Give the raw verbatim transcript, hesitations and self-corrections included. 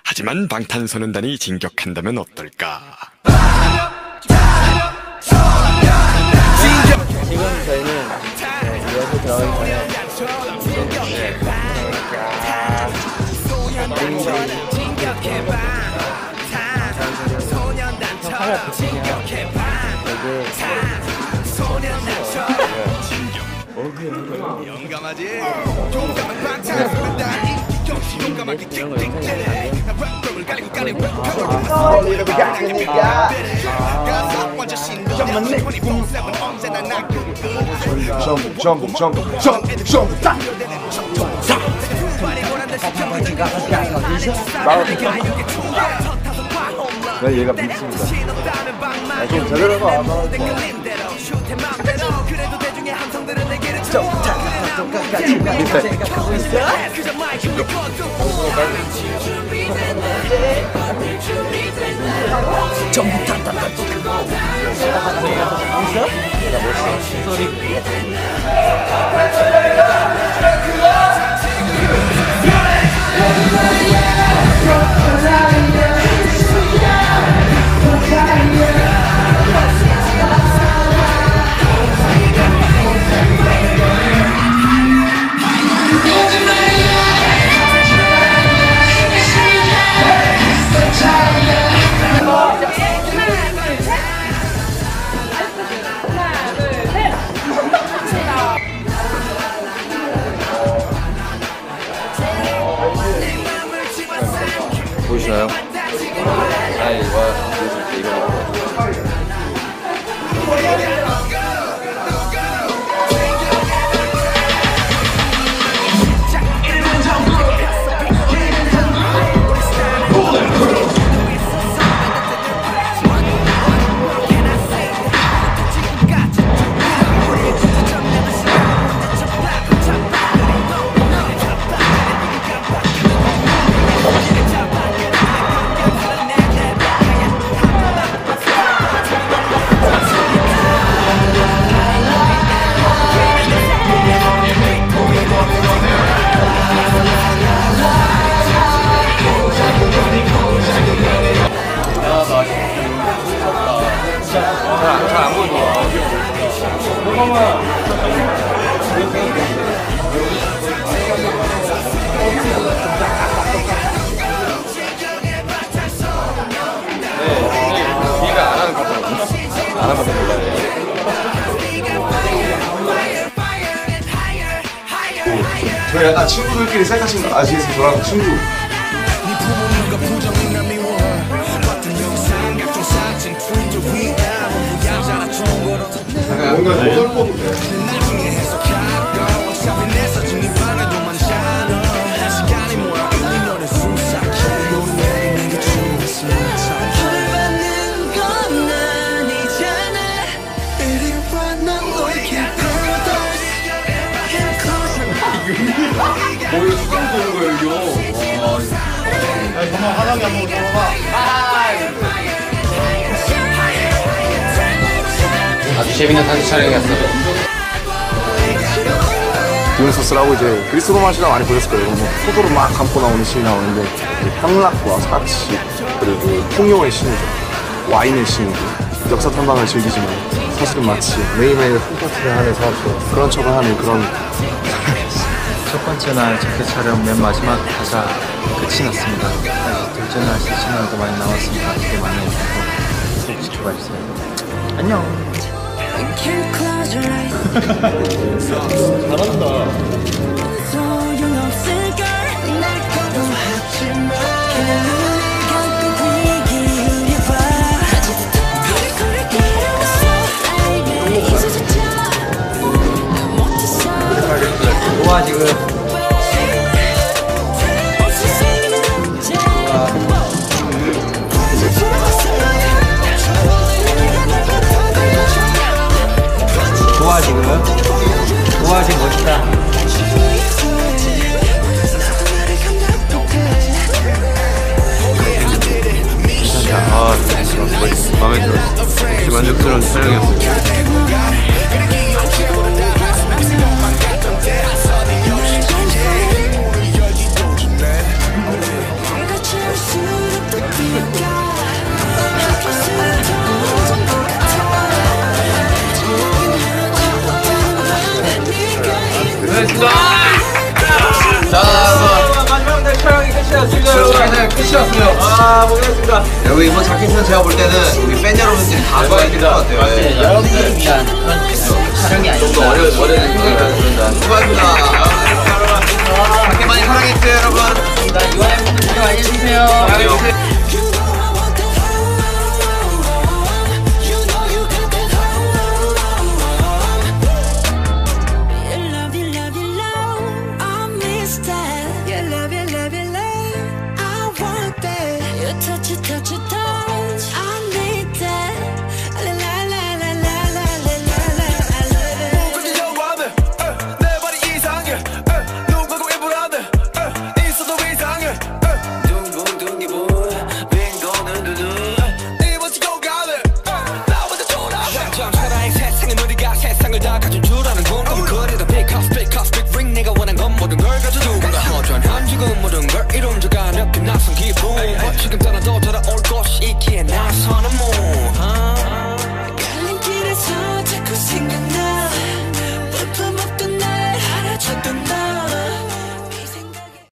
하지만 방탄소년단이 진격한다면 어떨까? 지금 저희는 리허설 들어가기 용감하지? 용감한 방탄소년단이 용감하게 킥킥대네 랩을 깔고 까는 완전 신동자 이십사 세븐 언제나 나 점프 점프 점프 점프 점프 딱 난 얘가 믿습니다. 아, 좀 제대로 해봐. 전부 다 소리 보이시나요? 아이 와 이거 잘안 보여. 네가 안 하는 거거든요. 안 하면 몰라요. 저희 약간 친구들끼리 생각하시는 거 아시겠어요? 저랑 친구. 뭔가 어설퍼도 돼. 뭐 이거 수강 보는 거예요 이거. 와. 아니 정말 화장이 한번 들어봐. 아주 재밌는 사진 촬영이었어요. 디오니소스라고 이제 그리스 로마 신화 많이 보셨을 거예요. 뭐 포도를 막 감고 나오는 신이 나오는데 향락과 사치 그리고 풍요의 신이죠. 와인의 신이고 역사 탐방을 즐기지만 사실은 마치 매일매일 홈파티를 하는 사람처럼 그런 척을 하는 그런 첫 번째 날 자켓 촬영 맨 마지막 가사 끝이 났습니다. 아직 둘째 날 실시간도 많이 나왔으니까 기대 많이 해주시고 꼭 지켜봐 주세요. 안녕. 좋아 지금. 좋아 지금. 좋아 지금 멋있다. 아, 마음에 들었어. 역시 만족스러운 촬영이었어요. Should 좋았어요. 아, 고생했습니다. 여러분, 이번 자켓은 제가 볼 때는 우리 팬 여러분들이 다 좋아해줄 것 같아요. 여러분들을 위한 그런 촬영이 아닙니다. 어려운, 어려운, 수고하셨습니다.